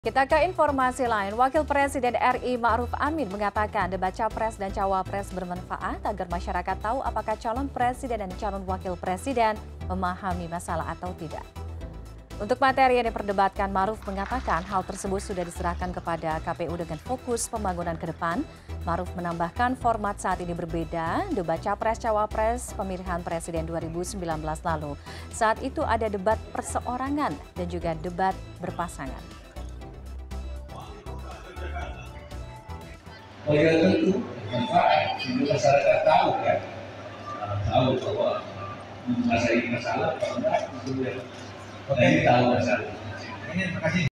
Kita ke informasi lain, Wakil Presiden RI Ma'ruf Amin mengatakan debat Capres dan Cawapres bermanfaat agar masyarakat tahu apakah calon presiden dan calon wakil presiden memahami masalah atau tidak. Untuk materi yang diperdebatkan, Ma'ruf mengatakan hal tersebut sudah diserahkan kepada KPU dengan fokus pembangunan ke depan. Ma'ruf menambahkan format saat ini berbeda, debat Capres-Cawapres pemilihan Presiden 2019 lalu. Saat itu ada debat perseorangan dan juga debat berpasangan. Oh ya tentu manfaat, sehingga masyarakat tahu kan, tahu bahwa masalah ini masalah, kalau enggak, itu ya. Nah, ini tahu masalah. Ini terima kasih.